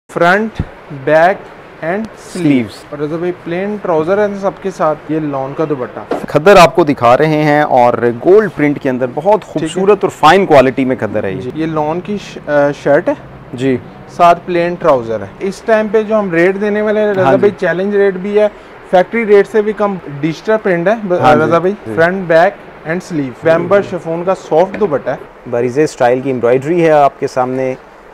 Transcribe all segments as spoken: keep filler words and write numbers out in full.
Front, back and sleeves. और रज़ा भाई plane trouser है सबके साथ, ये लॉन का दुपट्टा खद्दर आपको दिखा रहे हैं और गोल्ड प्रिंट के अंदर बहुत खूबसूरत और फाइन क्वालिटी में खद्दर है ये। ये लॉन की शर्ट है जी, साथ प्लेन ट्राउजर है। इस टाइम पे जो हम रेट देने वाले हैं रज़ा भाई, चैलेंज रेट भी है, फैक्ट्री रेट से भी कम। डिजिटल प्रिंट है रज़ा भाई, फ्रंट, बैक एंड स्लीव। बैम्बर शिफॉन का सॉफ्ट दुपट्टा है, बारीज़े स्टाइल की एम्ब्रॉयडरी है आपके सामने।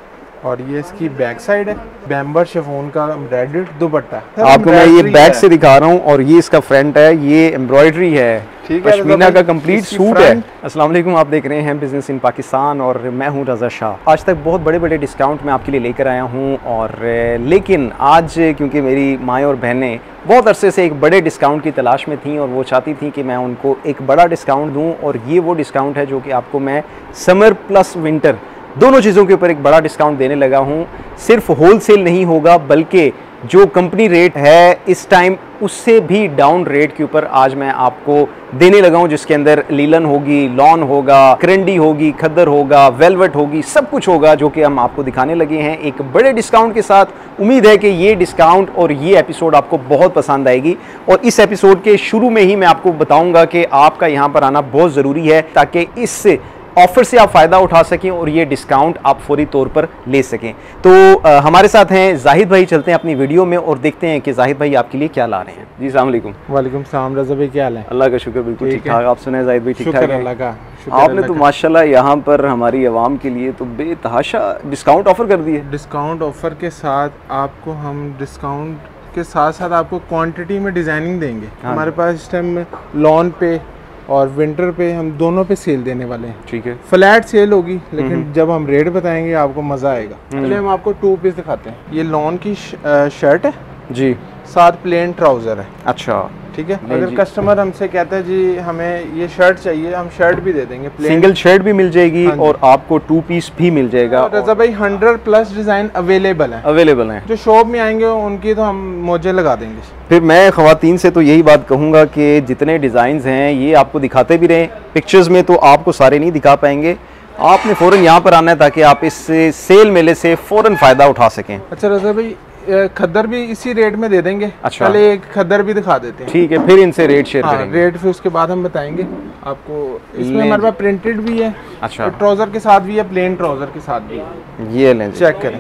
और ये इसकी बैक साइड है, बैम्बर शिफॉन का एम्ब्रॉयडर्ड दुपट्टा। आपको मैं ये बैक से दिखा रहा हूँ और ये इसका फ्रंट है, ये एम्ब्रॉयडरी है, पश्मीना का कंप्लीट सूट है। अस्सलाम वालेकुम, आप देख रहे हैं बिजनेस इन पाकिस्तान और मैं हूँ रज़ा शाह। आज तक बहुत बड़े बड़े डिस्काउंट मैं आपके लिए लेकर आया हूँ, और लेकिन आज क्योंकि मेरी माएँ और बहनें बहुत अरसे से एक बड़े डिस्काउंट की तलाश में थी और वो चाहती थी कि मैं उनको एक बड़ा डिस्काउंट दूँ, और ये वो डिस्काउंट है जो कि आपको मैं समर प्लस विंटर दोनों चीज़ों के ऊपर एक बड़ा डिस्काउंट देने लगा हूँ। सिर्फ होलसेल नहीं होगा, बल्कि जो कंपनी रेट है इस टाइम उससे भी डाउन रेट के ऊपर आज मैं आपको देने लगा हूँ, जिसके अंदर लीलन होगी, लॉन होगा, करंडी होगी, खद्दर होगा, वेलवेट होगी, सब कुछ होगा जो कि हम आपको दिखाने लगे हैं एक बड़े डिस्काउंट के साथ। उम्मीद है कि ये डिस्काउंट और ये एपिसोड आपको बहुत पसंद आएगी, और इस एपिसोड के शुरू में ही मैं आपको बताऊंगा कि आपका यहाँ पर आना बहुत ज़रूरी है ताकि इस ऑफर से आप फ़ायदा उठा सकें और ये डिस्काउंट आप फौरी तौर पर ले सकें। तो आ, हमारे साथ हैं जाहिद भाई। चलते हैं अपनी वीडियो में और देखते हैं कि जाहिद भाई आपके लिए क्या ला रहे हैं। जी अस्सलाम वालेकुम। वालेकुम सलाम रज़ा भाई, क्या हाल है? अल्लाह का शुक्र, बिल्कुल ठीक ठाक। आप सुनाए जाहिद भाई? ठीक ठाक है अल्लाह का। आपने तो माशाल्लाह यहाँ पर हमारी आवाम के लिए तो बेतहाशा डिस्काउंट ऑफर कर दिए। डिस्काउंट ऑफर के साथ आपको हम डिस्काउंट के साथ साथ आपको क्वांटिटी में डिज़ाइनिंग देंगे। हमारे पास इस टाइम में लॉन पे और विंटर पे हम दोनों पे सेल देने वाले हैं। ठीक है, फ्लैट सेल होगी, लेकिन जब हम रेट बताएंगे आपको मज़ा आएगा। पहले हम आपको टू पीस दिखाते हैं। ये लॉन की शर्ट है जी, साथ प्लेन ट्राउज़र है। अच्छा ठीक है। अगर कस्टमर हमसे कहता है जी हमें ये शर्ट चाहिए, हम शर्ट भी दे देंगे, सिंगल शर्ट भी मिल जाएगी और आपको टू पीस भी मिल जाएगा। रज़ा भाई हंड्रेड प्लस डिज़ाइन अवेलेबल है अवेलेबल है जो शॉप में आएंगे उनकी तो हम मौजे लगा देंगे। फिर मैं ख़वातीन से तो यही बात कहूँगा कि जितने डिज़ाइंस हैं ये आपको दिखाते भी रहें, पिक्चर्स में तो आपको सारे नहीं दिखा पाएंगे। आपने फ़ौरन यहाँ पर आना है ताकि आप इस सेल मेले से फ़ौरन फ़ायदा उठा सकें। अच्छा रज़ा भाई, खद्दर भी इसी रेट में दे देंगे। अच्छा, पहले एक खद्दर भी दिखा देते हैं। ठीक है, फिर इनसे रेट शेयर हाँ, करेंगे। रेट फिर उसके बाद हम बताएंगे आपको। इसमें हमारे पास प्रिंटेड भी है, अच्छा, ट्राउज़र के साथ भी है, प्लेन ट्राउज़र के साथ भी है। ये लें, चेक करें,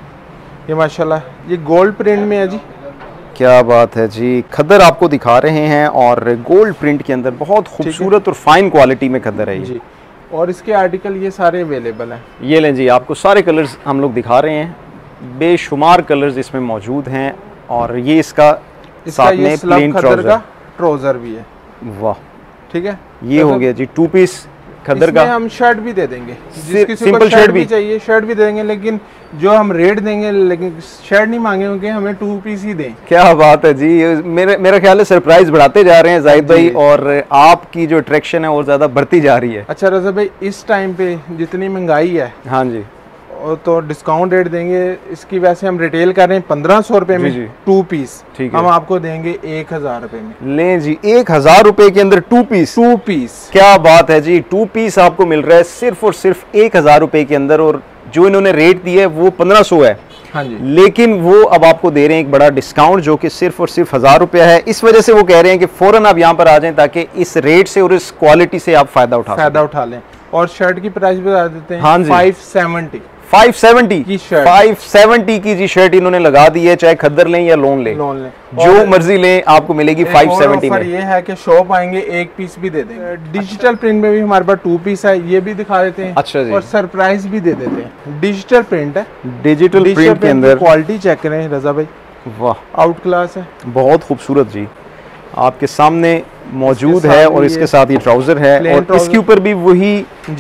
ये माशाल्लाह ये गोल्ड प्रिंट में है जी। क्या बात है जी। खद्दर आपको दिखा रहे हैं और गोल्ड प्रिंट के अंदर बहुत खूबसूरत और फाइन क्वालिटी में खद्दर है जी। और इसके आर्टिकल ये सारे अवेलेबल हैं। ये लें जी, आपको सारे कलर्स हम लोग दिखा रहे हैं, बेशुमार कलर्स इसमें मौजूद हैं। और ये इसका, इसका साथ में प्लेन ट्राउजर का ट्राउजर भी है। वाह, ठीक है। ये हो गया जी टू पीस खद्दर का। हम शर्ट भी दे देंगे, जिस सिंपल शर्ट भी चाहिए शर्ट भी दे देंगे, लेकिन जो हम रेट देंगे, लेकिन शर्ट नहीं मांगेंगे, हमें टू पीस ही दें। क्या बात है जी। मेरे मेरा ख्याल है सरप्राइज बढ़ाते जा रहे हैं जाहिद भाई, और आपकी जो अट्रैक्शन है और ज़्यादा बढ़ती जा रही है। अच्छा रज़ा भाई, इस टाइम पे जितनी महंगाई है, हाँ जी, तो डिस्काउंट रेट देंगे। इसकी वैसे हम रिटेल कर रहे हैं पंद्रह सौ रुपए में टू पीस, ठीक है, हम आपको देंगे एक हजार रुपए में। ले जी, एक हजार रुपए के अंदर टू पीस। टू पीस क्या बात है जी, टू पीस आपको मिल रहा है सिर्फ और सिर्फ एक हजार रुपए के अंदर, और जो इन्होंने रेट दिया है वो पंद्रह सौ है। हाँ जी, लेकिन वो अब आपको दे रहे हैं एक बड़ा डिस्काउंट जो कि सिर्फ और सिर्फ हजार रुपया है। इस वजह से वो कह रहे हैं कि फौरन आप यहाँ पर आ जाएं ताकि इस रेट से और इस क्वालिटी से आप फायदा उठा फायदा उठा लें। और शर्ट की प्राइस बता देते हैं। हाँ जी, फाइव सेवेंटी फाइव सेवेंटी की शर्ट, फाइव सेवेंटी की जी शर्ट इन्होंने लगा दी है। चाहे खद्दर लें या लोन लें, लोन लें, जो मर्जी लें, आपको मिलेगी फाइव सेवेंटी में। ये है कि शॉप आएंगे एक पीस भी दे देंगे। डिजिटल प्रिंट में भी हमारे पास टू पीस है, ये भी दिखा देते हैं। अच्छा जी, और सरप्राइज भी दे देते हैं। डिजिटल प्रिंट है, डिजिटल प्रिंट के अंदर क्वालिटी चेक करें रज़ा भाई, वाह आउट क्लास है, बहुत खूबसूरत जी, आपके सामने मौजूद है। और इसके साथ ये ट्राउजर है, और इसके ऊपर भी वही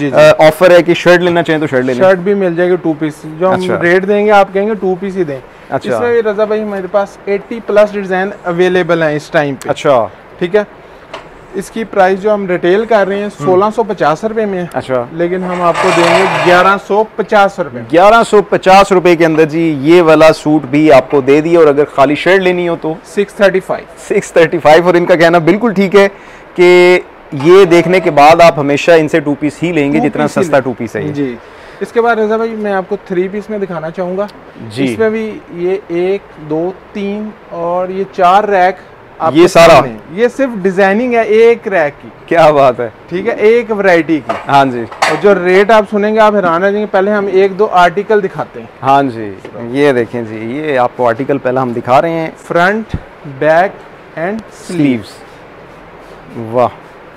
ऑफर है कि शर्ट लेना चाहें तो शर्ट ले लें। शर्ट भी मिल जाएगी टू पीस, जो हम अच्छा। रेट देंगे आप कहेंगे टू पीस ही दें। अच्छा, इसमें भी रज़ा भाई हमारे पास अस्सी प्लस डिजाइन अवेलेबल हैं इस टाइम पे। अच्छा, ठीक है। इसकी प्राइस जो हम रिटेल कर रहे हैं सोलह सौ पचास रुपए में है। अच्छा, लेकिन हम आपको देंगे ग्यारह सौ पचास रुपए। ग्यारह सौ पचास रुपए के अंदर जी ये वाला सूट भी आपको दे दिए, और अगर खाली शर्ट लेनी हो तो six thirty five six thirty five. और इनका कहना बिल्कुल ठीक है कि ये देखने के बाद आप हमेशा इनसे टू पीस ही लेंगे, जितना सस्ता टू पीस है जी। इसके बाद रजा भाई मैं आपको थ्री पीस में दिखाना चाहूंगा जी। इसमें भी ये एक दो तीन और ये चार रैक, ये सारा ये सिर्फ डिजाइनिंग है एक रैक की। क्या बात है, ठीक है, एक वैरायटी की। हाँ जी। और जो रेट आप सुनेंगे आप हैरान हो जाएंगे। पहले हम एक दो आर्टिकल दिखाते हैं। हाँ जी, ये देखें जी, ये आपको आर्टिकल पहले हम दिखा रहे हैं। Front, back and sleeves. वाह।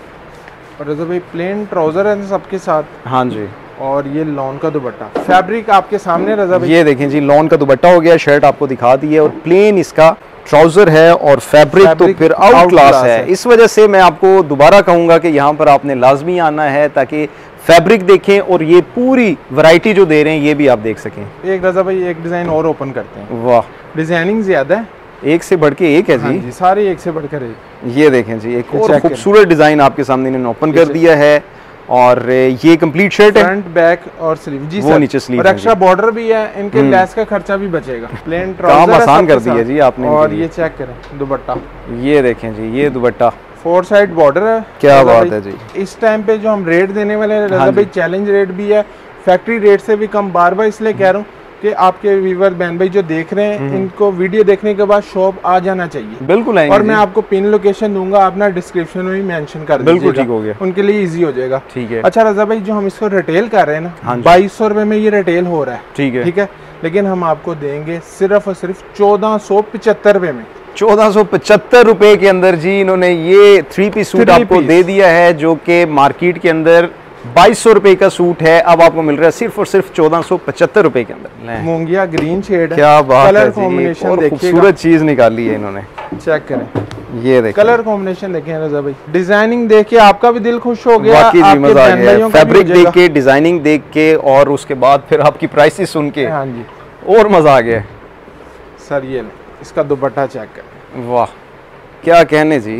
और रजा भाई प्लेन ट्राउजर है सबके साथ। हाँ जी। और ये लॉन का दुपट्टा, फैब्रिक आपके सामने रजा भाई। ये देखें जी, लॉन का दुपट्टा हो गया, शर्ट आपको दिखा दी है और प्लेन इसका ट्राउजर है और फैब्रिक तो फिर आउट क्लास है। इस वजह से मैं आपको दोबारा कहूंगा कि यहाँ पर आपने लाजमी आना है ताकि फैब्रिक देखें और ये पूरी वैरायटी जो दे रहे हैं ये भी आप देख सकें। एक रजा भाई एक डिजाइन और ओपन करते हैं। वाह, डिजाइनिंग ज्यादा है, एक से बढ़ के एक है जी। हाँ जी, सारे एक से बढ़कर एक। ये देखें जी, एक और खूबसूरत डिजाइन आपके सामने इन्होंने ओपन कर दिया है और ये कंप्लीट शर्ट है, फ्रंट बैक और स्लीव जी वो सर। नीचे स्लीव और एक्स्ट्रा बॉर्डर भी है, इनके लेस का खर्चा भी बचेगा। प्लेन ट्राउजर काम आसान कर दिया जी आपने। और ये चेक करें दुपट्टा, ये देखें जी, ये दुपट्टा फोर साइड बॉर्डर है। क्या बात है जी। इस टाइम पे जो हम रेट देने वाले हैं रजा भाई चैलेंज रेट भी है, फैक्ट्री रेट से भी कम। बार बार इसलिए कह रहा हूँ कि आपके व्यूअर बहन भाई जो देख रहे हैं इनको वीडियो देखने के बाद शॉप आ जाना चाहिए। बिल्कुल आएंगे। और मैं आपको पिन लोकेशन दूंगा, अपना डिस्क्रिप्शन में भी मेंशन कर दीजिएगा। बिल्कुल ठीक हो गया, उनके लिए इजी हो जाएगा। ठीक है। अच्छा रजा भाई जो हम इसको रिटेल कर रहे हैं ना, बाईस सौ रुपए में ये रिटेल हो रहा है। ठीक है, ठीक है, लेकिन हम आपको देंगे सिर्फ और सिर्फ चौदह सौ पचहत्तर रुपए में। चौदह सौ पचहत्तर रुपए के अंदर जी इन्होंने ये थ्री पीस सूट आपको दे दिया है, जो कि मार्केट के अंदर बाईस सौ रुपए का सूट है, अब आपको मिल रहा है सिर्फ और सिर्फ चौदह सौ पचहत्तर रुपए के अंदर। मूंगिया ग्रीन शेड, क्या बात कलर है, कॉम्बिनेशन खूबसूरत चीज निकाली है इन्होंने। चेक करें, ये देखिए कलर कॉम्बिनेशन देखें रजा भाई, डिजाइनिंग देख के आपका भी दिल खुश हो गया, वाकई जी मजा आ गया। फैब्रिक देख के, डिजाइनिंग देख के और उसके बाद फिर आपकी प्राइसेस सुन के हाँ जी और मजा आ गया सर। ये इसका दुपट्टा चेक करें, वाह क्या कहने जी,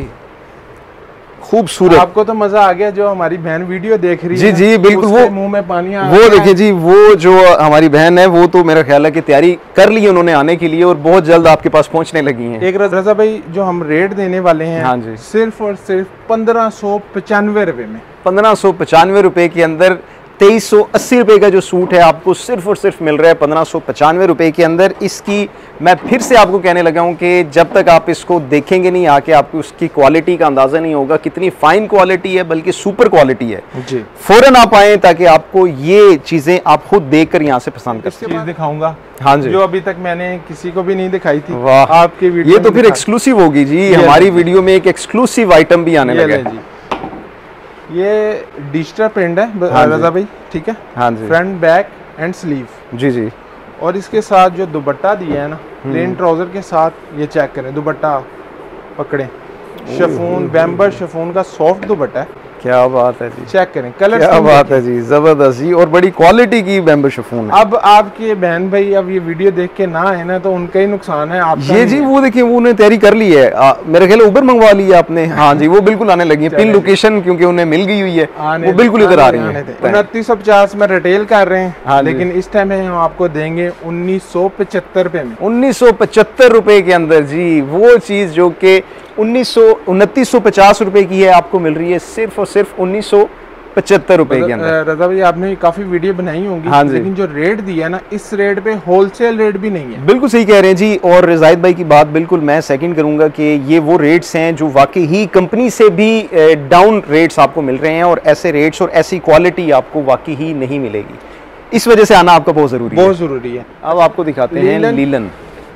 खूबसूरत। आपको तो मजा आ गया जो हमारी बहन वीडियो देख रही जी है। जी बिल्कुल, वो मुंह में पानी आ वो देखिए जी, वो जो हमारी बहन है वो तो मेरा ख्याल है कि तैयारी कर ली है उन्होंने आने के लिए और बहुत जल्द आपके पास पहुंचने लगी हैं। एक रजा भाई जो हम रेट देने वाले हैं, हाँ जी, सिर्फ और सिर्फ पंद्रह सौ पचानवे रुपए में। पंद्रह सौ पचानवे रुपए के अंदर तेईस सौ अस्सी रुपए का जो सूट है आपको सिर्फ और सिर्फ मिल रहा है पंद्रह सौ पचानवे रुपए के अंदर। इसकी मैं फिर से आपको कहने लगा हूं कि जब तक आप इसको देखेंगे नहीं आके आपको उसकी क्वालिटी का अंदाजा नहीं होगा, कितनी फाइन क्वालिटी है, बल्कि सुपर क्वालिटी है जी। फौरन आप आए ताकि आपको ये चीजें आप खुद देखकर यहाँ से पसंद कर सकें। चीज दिखाऊंगा हाँ जी, जो अभी तक मैंने किसी को भी नहीं दिखाई थी। वाह, आपकी वीडियो ये तो फिर एक्सक्लूसिव होगी जी, हमारी वीडियो में एक एक्सक्लूसिव आइटम भी आने लगा है। ये डिजिटल प्रिंट है हाँ रजा भाई, ठीक है, हाँ जी, फ्रंट बैक एंड स्लीव जी जी। और इसके साथ जो दुपट्टा दिया है ना प्लेन ट्राउजर के साथ, ये चेक करें दुपट्टा पकड़े, शिफॉन बैम्बर शिफॉन का सॉफ्ट दुपट्टा है। क्या बात है जी, चेक करें कलर, क्या बात है जी, जबरदस्त जी, और बड़ी क्वालिटी की बैम्बर शिफॉन है। अब आपके बहन भाई अब ये वीडियो देख के ना है ना तो उनका ही नुकसान है। आप ये जी वो देखिए वो उन्हें तैयारी कर ली है, आ, मेरे ख्याल उबर मंगवा ली है आपने। हाँ जी, वो बिल्कुल आने लगी है, पिन लोकेशन क्योंकि उन्हें मिल गई हुई है, वो बिल्कुल इधर आ रही है। उनतीस सौ पचास में रिटेल कर रहे हैं, लेकिन इस टाइम हम आपको देंगे उन्नीस सौ पचहत्तर रुपए में। उन्नीस सौ पचहत्तर रुपए के अंदर जी, वो चीज जो कि उन्नीस सौ उनतीस सौ पचास रुपए की है आपको मिल रही है सिर्फ और सिर्फ उन्नीस सौ पचहत्तर रुपए के अंदर। रजा भाई आपने काफी वीडियो बनाई होंगी, हाँ लेकिन जो रेट दिया ना इस रेट पे होलसेल रेट भी नहीं है। बिल्कुल सही कह रहे हैं जी, और जाहिद भाई की बात बिल्कुल मैं सेकंड करूंगा कि ये वो रेट्स हैं जो वाकई ही कंपनी से भी डाउन रेट्स आपको मिल रहे हैं, और ऐसे रेट्स और ऐसी क्वालिटी आपको वाकई ही नहीं मिलेगी। इस वजह से आना आपका बहुत जरूरी है, बहुत जरूरी है। अब आपको दिखाते हैं लीलन,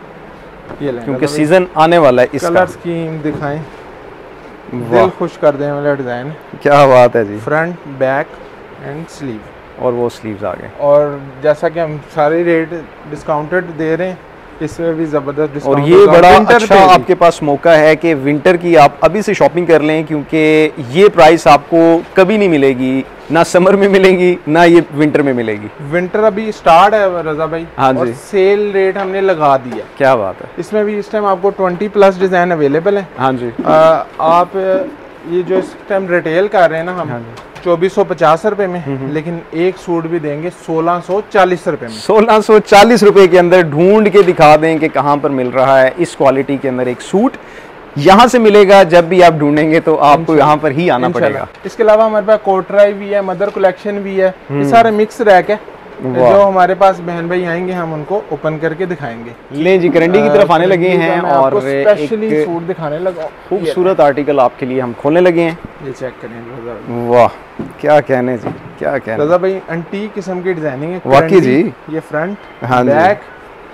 ये क्योंकि सीजन आने वाला है इसका। कलर स्कीम दिखाएं, दिल खुश कर देने वाला डिजाइन। क्या बात है जी, फ्रंट बैक एंड स्लीव, और वो स्लीव्स आ गए, और जैसा कि हम सारे रेट डिस्काउंटेड दे रहे हैं, इसमें भी जबरदस्त डिस्काउंट। और ये बड़ा अच्छा आपके पास मौका है कि विंटर की आप अभी से शॉपिंग कर लें, क्योंकि ये प्राइस आपको कभी नहीं मिलेगी, ना समर में मिलेगी ना ये विंटर में मिलेगी। विंटर अभी स्टार्ट है रजा भाई, हाँ जी, और सेल रेट हमने लगा दिया। क्या बात है, इसमें भी इस टाइम आपको बीस प्लस डिजाइन अवेलेबल है। हाँ जी, आ, आप ये जो इस टाइम रिटेल कर रहे हैं ना हम, हाँ चौबीस सौ पचास रुपए में, लेकिन एक सूट भी देंगे सोलह सौ चालीस रुपए में। सोलह सौ चालीस रुपए के अंदर ढूंढ के दिखा दें कि कहाँ पर मिल रहा है इस क्वालिटी के अंदर एक सूट। यहाँ से मिलेगा, जब भी आप ढूंढेंगे तो आपको यहाँ पर ही आना पड़ेगा। इसके अलावा हमारे पास कोटराई भी है, मदर कलेक्शन भी है, ये सारे मिक्स रैक है। जो हमारे पास बहन भाई आएंगे हम उनको ओपन करके दिखाएंगे। ले जी करंडी की तरफ आने लगे हैं और स्पेशली सूट दिखाने लगा, खूबसूरत आर्टिकल आपके लिए हम खोलने लगे हैं। ये चेक करें, वाह क्या कहने जी, क्या कहने रजा भाई, एंटीक किस्म की डिजाइनिंग है वाकई जी। ये फ्रंट, हाँ बैक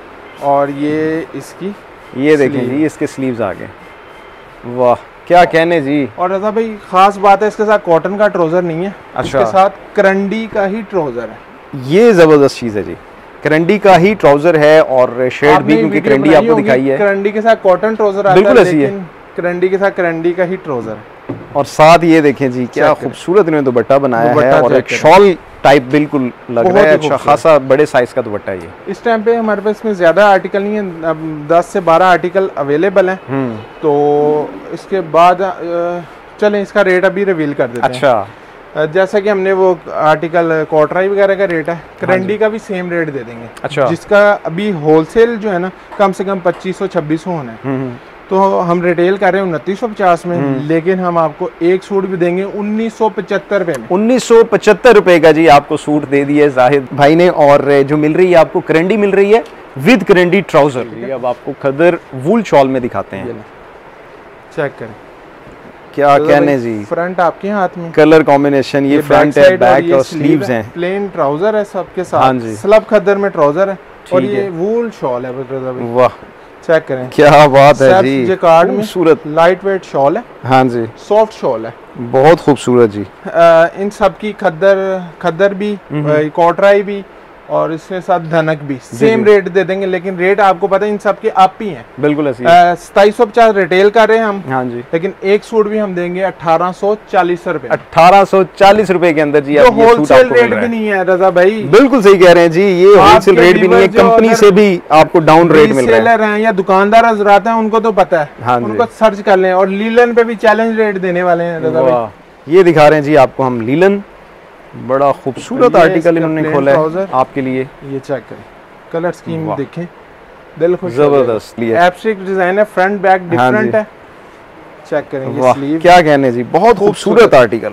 और ये इसकी, ये देखें जी इसके स्लीव्स आ गए, वाह क्या कहने जी। और रजा भाई खास बात है इसके साथ कॉटन का ट्राउजर नहीं है, अच्छा। इसके साथ करंडी का ही ट्राउजर है। ये जबरदस्त चीज है जी, करंडी का ही ट्राउजर है और शेड भी, क्योंकि करंडी आपको दिखाई है, करंडी के साथ कॉटन ट्राउजर आता है, लेकिन करंडी के साथ करंडी का ही ट्राउजर है। और साथ ये देखें जी क्या खूबसूरत इन्होंने दुपट्टा बनाया है और एक शॉल टाइप बिल्कुल लग रहा है, अच्छा खासा बड़े साइज का दुपट्टा है ये। इस टाइम पे हमारे पास में ज्यादा आर्टिकल नहीं है, अब दस से बारह आर्टिकल अवेलेबल हैं, तो इसके बाद चलें इसका रेट अभी रिवील कर देते हैं। अच्छा, जैसा कि हमने वो आर्टिकल कॉटराई वगैरह का रेट है, करंडी का भी सेम रेट दे देंगे। अच्छा, जिसका अभी होलसेल जो है ना कम से कम पच्चीस सौ छब्बीस सौ होना है, तो हम रिटेल कर रहे हैं उनतीस सौ पचास में, लेकिन हम आपको एक सूट भी देंगे उन्नीस सौ पचहत्तर रुपए में। उन्नीस सौ पचहत्तर रुपए का जी आपको सूट दे दिए जाहिद भाई ने, और जो मिल रही है आपको करंडी मिल रही है विद करंडी ट्राउजर। अब आपको खदर वूल शॉल में दिखाते हैं, चेक करें क्या कहने जी। फ्रंट आपके हाथ में, कलर कॉम्बिनेशन ये फ्रंट है, बैक और स्लीव्स हैं, प्लेन ट्राउजर है सबके साथ, स्लब खद्दर में ट्राउजर है और ये वूल शॉल है। वाह चेक करें क्या बात है जी, जेकार्ड में खूबसूरत लाइट वेट शॉल है। हाँ जी, सॉफ्ट शॉल है, बहुत खूबसूरत जी। आ, इन सब की खद्दर खद्दर भी, कॉटराई भी और इसके साथ धनक भी सेम रेट दे देंगे, लेकिन रेट आपको पता है इन सब के आप ही हैं। बिल्कुल ऐसी सताईस सौ पचास रिटेल कर रहे हैं हम। हाँ जी, लेकिन एक सूट भी हम देंगे अठारह सौ चालीस रुपए अठारह सौ चालीस रुपए के अंदर जी। तो होलसेल रेट भी नहीं है रजा भाई, बिल्कुल सही कह रहे हैं जी, ये होलसेल रेट भी नहीं है, कंपनी से भी आपको डाउन रेट मिल रहा है। हैं या दुकानदार हजरात हैं उनको तो पता है, हाँ उनको सर्च कर लें। और लीलन पे भी चैलेंज रेट देने वाले हैं रजा भाई, ये दिखा रहे हैं जी आपको हम लीलन, बड़ा खूबसूरत आर्टिकल इन्होंने खोला है आपके लिए। ये चेक करें, कलर स्कीम देखें, दिल खुश, जबरदस्त एब्स्ट्रैक्ट डिजाइन है, फ्रंट बैक डिफरेंट है। चेक करें ये स्लीव, क्या कहने जी, बहुत खूबसूरत आर्टिकल।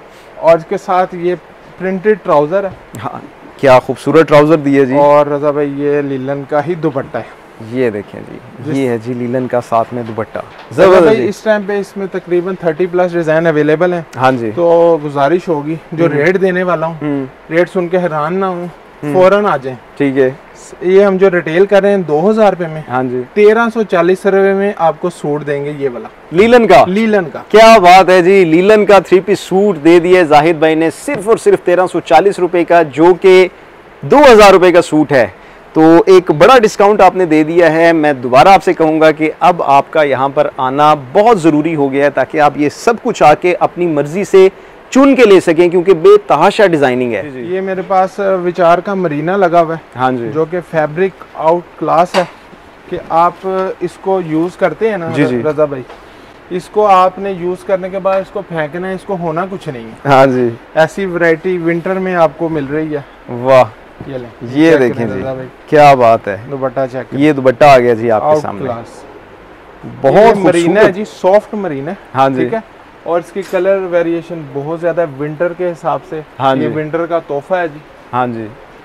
और इसके साथ ये प्रिंटेड ट्राउजर है, हाँ क्या खूबसूरत ट्राउजर दिए जी। और रजा भाई ये लीलन का ही दुपट्टा है, ये देखें जी, ये है जी लीलन का साथ में दुपट्टा। जबरदस्त। इस टाइम पे इसमें तकरीबन तीस प्लस डिजाइन अवेलेबल हैं। हाँ जी, तो गुजारिश होगी जो रेट देने वाला हूँ, रेट सुन के हैरान ना हो, फौरन आ जाएं। ठीक है, ये हम जो रिटेल कर रहे हैं दो हजार रुपए में, हाँ जी, तेरह सौ चालीस रुपए में आपको सूट देंगे ये वाला लीलन का। लीलन का क्या बात है जी, लीलन का थ्री पीस सूट दे दिए जाहिद भाई ने सिर्फ और सिर्फ तेरह सौ चालीस रुपए का, जो कि दो हजार रुपए का सूट है। तो एक बड़ा डिस्काउंट आपने दे दिया है। मैं दोबारा आपसे कहूँगा कि अब आपका यहाँ पर आना बहुत ज़रूरी हो गया है, ताकि आप ये सब कुछ आके अपनी मर्जी से चुन के ले सकें, क्योंकि बेतहाशा डिजाइनिंग है। जी जी। ये मेरे पास विचार का मरीना लगा हुआ है, हाँ जी, जो कि फैब्रिक आउट क्लास है, कि आप इसको यूज़ करते हैं ना जी जी। रजा भाई, इसको आपने यूज़ करने के बाद इसको फेंकना है, इसको होना कुछ नहीं है। हाँ जी, ऐसी वैरायटी विंटर में आपको मिल रही है। वाह, ये ले, ये देखें जी, क्या बात है, दुपट्टा चेक, ये दुपट्टा आ गया जी आपके सामने, क्लास। बहुत मरीना है जी, सॉफ्ट मरीना है। हाँ जी, ठीक है, और इसकी कलर वेरिएशन बहुत ज्यादा विंटर के हिसाब से। हाँ ये विंटर का तोहफा है जी। हाँ जी,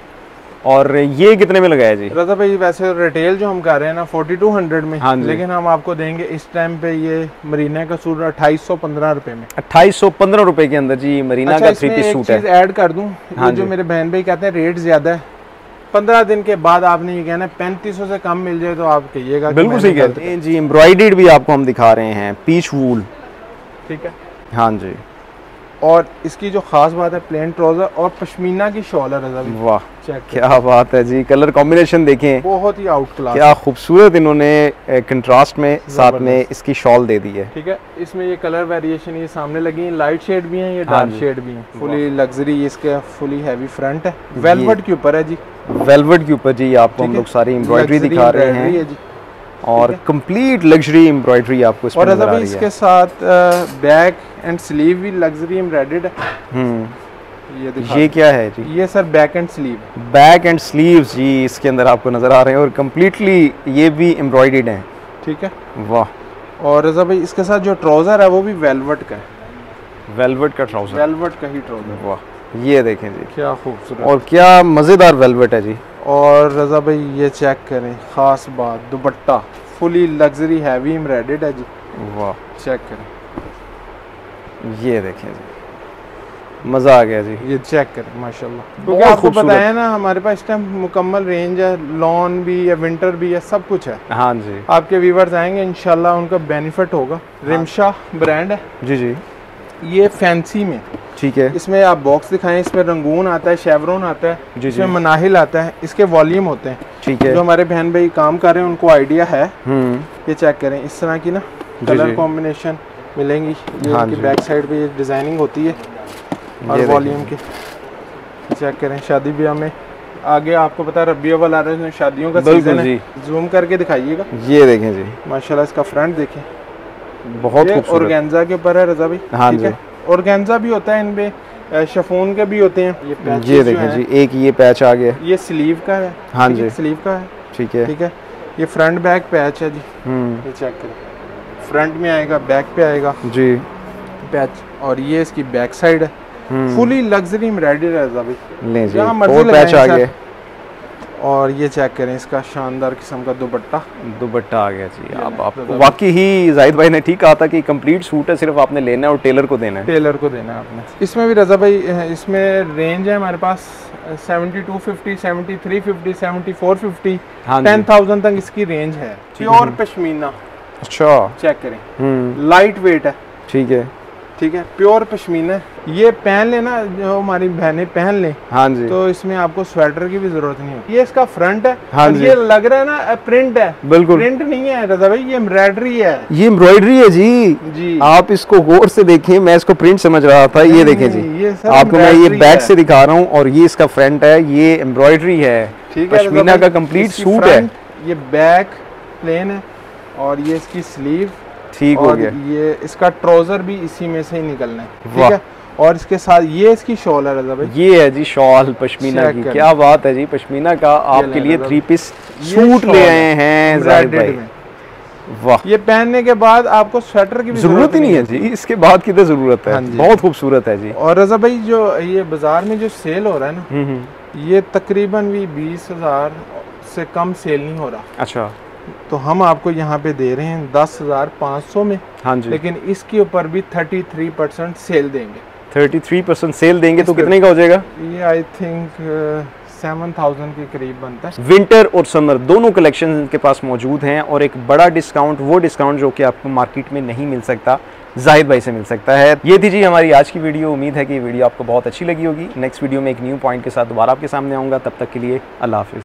और ये कितने में लगाया जी? रजा भाई वैसे रिटेल जो हम कर रहे हैं ना फोर्टी टू हंड्रेड में, हाँ लेकिन हम आपको देंगे इस टाइम पे ये मरीना का सूट अट्ठाईस सौ पंद्रह रुपए में। अट्ठाईस सौ पंद्रह रुपए के अंदर जी मरीना अच्छा, का थ्री पीस सूट है। ऐड कर दूं, हाँ जो मेरे बहन भाई कहते हैं रेट ज्यादा है, पंद्रह दिन के बाद आपने ये कहना पैंतीस सौ से कम मिल जाए तो आप कहिएगा। बिल्कुल सही कहते हैं जी। एम्ब्रॉयडर्ड भी आपको हम दिखा रहे हैं, पीच वूल, ठीक है। हाँ जी, और इसकी जो खास बात है प्लेन ट्राउजर और पश्मीना की शॉल है रजा भाई। वाह क्या बात है जी, कलर कॉम्बिनेशन देखें, बहुत ही आउट क्लास, क्या खूबसूरत इन्होंने कंट्रास्ट में साथ में इसकी शॉल दे दी है। ठीक है, इसमें ये कलर वेरिएशन ये सामने लगी है, लाइट शेड भी है, ये डार्क शेड भी है, फुली लग्जरी, इसके फुली हैवी फ्रंट है, वेलवेट के ऊपर है जी, वेलवेट के ऊपर जी आपको हम लोग सारी एम्ब्रॉयडरी दिखा रहे हैं और कंप्लीट लग्जरी एम्ब्रॉयडरी आपको इसमें नजर आ रही है। इसके साथ बैक एंड स्लीव भी लग्जरी एम्ब्रॉयडर्ड है। हम्म, ये ये क्या है जी? ये sir back and sleeve, back and sleeves जी इसके अंदर आपको नजर आ रहे हैं और कंप्लीटली ये भी एम्ब्रॉयडर्ड हैं। ठीक है, वाह। और रजा भाई इसके साथ जो ट्राउजर है वो भी वेलवेट का है, वेलवेट का ट्राउजर, वेलवेट का ही ट्राउजर। वाह ये देखें जी, क्या खूबसूरत और क्या मज़ेदार वेलवेट है जी। और रजा भाई ये चेक करें, खास बात dupatta fully luxury heavy embroidered है जी। वाह, चेक करें, ये देखें जी, मज़ा आ गया जी। ये चेक करें माशाल्लाह। क्योंकि आपको पता है ना हमारे पास इस टाइम मुकम्मल रेंज है, लॉन भी है, विंटर भी है, सब कुछ है। हाँ जी, आपके व्यूवर्स आएंगे इंशाल्लाह उनका बेनिफिट होगा। रिमशा ब्रांड है जी जी, ये फैंसी में, ठीक है। इसमें आप बॉक्स दिखाएं, इसमें रंगून आता है, शेवरोन आता है, जी इसमें जी, मनाहिल आता है, इसके वॉल्यूम होते हैं, ठीक है। जो हमारे बहन भाई काम कर रहे हैं उनको आइडिया है। हम्म, ये चेक करें, इस तरह की ना कलर कॉम्बिनेशन मिलेंगी। ये हाँ इनकी बैक साइड पे ये डिजाइनिंग होती है और वॉल्यूम की। चेक करें, शादी ब्याह में आगे आपको पता है रबी अव्वल आ रहा है, शादियों का सीजन है, जूम करके दिखाइएगा। ये देखें जी, माशाल्लाह इसका फ्रंट देखें, बहुत खूबसूरत। ऑर्गेन्जा के ऊपर है रजा भाई, हाँ ठीक जी। है। ऑर्गेन्जा भी होता है इनमें, शफून के भी होते हैं। ये पैचेस ये जो देखें हैं, जी, एक ये पैच आ गया, ये स्लीव का है। हाँ ठीक है, जी, स्लीव का है, ठीक है। ठीक है। ये फ्रंट बैक पैच है जी, हम्म, ये चेक करें, फ्रंट में आएगा, बैक पे आएगा जी, पैच। और ये इसकी बैक साइड है, फुली लग्जरी एम्ब्रॉयडरी है रजा भाई, ले जी, जहाँ मर्जी और पैच आ लगाएं गया। सर। और ये चेक करें, इसका शानदार किस्म का दुपट्टा, दुपट्टा आ गया जी। अब आप वाकई ही जाहिद भाई ने ठीक कहा था कि कंप्लीट सूट है, सिर्फ आपने लेना है और टेलर को देना है। टेलर को देना है आपने। इसमें भी रजा भाई, इसमें रेंज है हमारे पास seventy two fifty, seventy three fifty, seventy four fifty, ten thousand तक इसकी रेंज है। प्योर पश्मीना, अच्छा, चेक करें, हम्म, लाइट वेट है, ठीक है, ठीक है, प्योर पश्मीना। ये पहन लेना, जो हमारी बहनें पहन लें, हाँ जी, तो इसमें आपको स्वेटर की भी जरूरत नहीं होती। ये इसका फ्रंट है, हाँ और जी, ये लग रहा है ना प्रिंट है, बिल्कुल प्रिंट नहीं है रजा भाई, ये एम्ब्रॉयडरी है। ये एम्ब्रॉयडरी है जी, जी आप इसको गौर से देखें, मैं इसको प्रिंट समझ रहा था। ये देखें जी, ये सब आपको मैं ये embroidery बैक है। से दिखा रहा हूँ, और ये इसका फ्रंट है, ये एम्ब्रॉयडरी है, ठीक है, पश्मीना रजा का भाई, कंप्लीट इसकी सूट है। front, ये बैक प्लेन है, और ये इसकी स्लीव, ठीक हो और गया। ये इसका ट्राउजर भी इसी में से ही निकलना है, ठीक वाह। है। और इसके साथ ये इसकी शॉल है रजा भाई, ये है जी शॉल पश्मीना चेक की, करें। क्या बात है जी। पश्मीना का आपके लिए थ्री पीस ये सूट शॉल ले है, आए हैं जाहिद भाई, एम्ब्रॉयडर्ड में। वाह। ये पहनने के बाद आपको स्वेटर की भी जरूरत ही नहीं है जी, इसके बाद कितने जरूरत है। हाँ जी। बहुत खूबसूरत है जी। और रजा भाई जो ये बाजार में जो सेल हो रहा है ना, हम्म हम्म, ये तकरीबन भी बीस हजार से कम सेल नहीं हो रहा, अच्छा, तो हम आपको यहाँ पे दे रहे हैं दस हजार पाँच सौ में, हाँ जी, लेकिन इसके ऊपर भी थर्टी थ्री परसेंट सेल देंगे। थर्टी थ्री परसेंट सेल देंगे तो इस पे- कितने का हो जाएगा? ये आई थिंक सेवन थाउजेंड के करीब बनता है। विंटर और समर दोनों कलेक्शन इनके पास मौजूद हैं, और एक बड़ा डिस्काउंट, वो डिस्काउंट जो कि आपको मार्केट में नहीं मिल सकता, जाहिद भाई से मिल सकता है। ये थी जी हमारी आज की वीडियो। उम्मीद है कि वीडियो आपको बहुत अच्छी लगी होगी। नेक्स्ट वीडियो में एक न्यू पॉइंट के साथ दोबारा आपके सामने आऊँगा। तब तक के लिए अल्लाह हाफिज़।